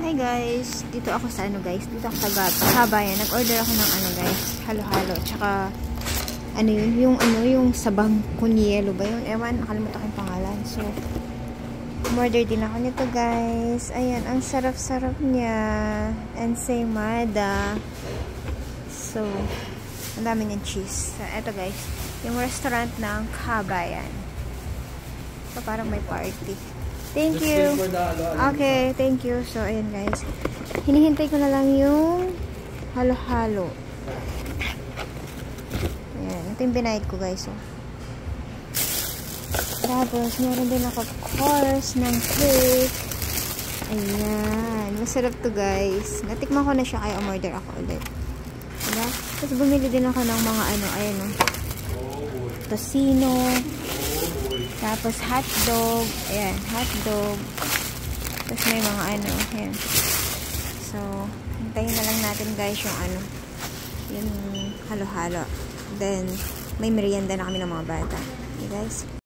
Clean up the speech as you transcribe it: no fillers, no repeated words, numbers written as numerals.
Hi guys, dito ako sa dito ako sa Kabayan. Nag-order ako ng guys, halo-halo, tsaka yung sabang kunyelo ba yun? Ewan, nakalimutan ko yung pangalan. So, order din ako nito guys. Ayan, ang sarap-sarap niya. Ensaymada. So, ang dami niyang cheese. So, eto guys, yung restaurant ng Kabayan. So, parang may party. Thank you. Okay, thank you. So, ayan guys. Hinihintay ko na lang yung halo-halo. Ayan. Ito yung binayad ko guys. Oh. Tapos, meron din ako course ng cake. Ayan. Masarap to guys. Natikman ko na siya kaya umorder ako ulit. Diba? Tapos, bumili din ako ng mga ayan o. Tocino. Tapos, hotdog. Ayan, hotdog. Tapos, may mga ayan. So, hintayin na lang natin guys yung yung halo-halo. Then, may merienda na kami ng mga bata. Okay guys?